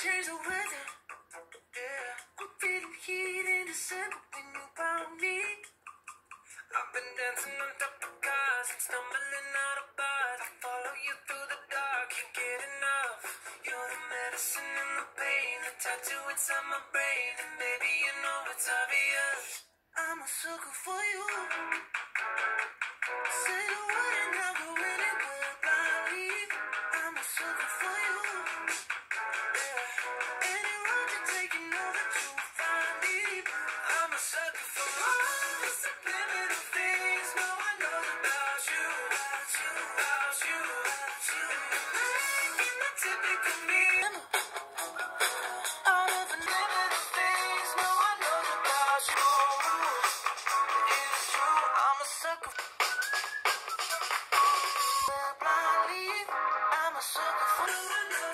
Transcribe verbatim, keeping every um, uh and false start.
change the weather. Yeah, I'm feeling heat in December when you found me. I've been dancing on top of cars and stumbling out of bars. I follow you through the dark, can't get enough. You're the medicine and the pain, the tattoo inside my brain. And baby, you know it's obvious, I'm a sucker for you. Say the word and I'll go anywhere blindly. I'm a sucker for you. Yeah. Any road you take, you know that you'll find me. I'm a sucker for all the subliminal things no one knows about you, about you, about you, about you. Making the typical me. All of the negative things no one knows about you. It's true, I'm a sucker for blindly. I'm a sucker for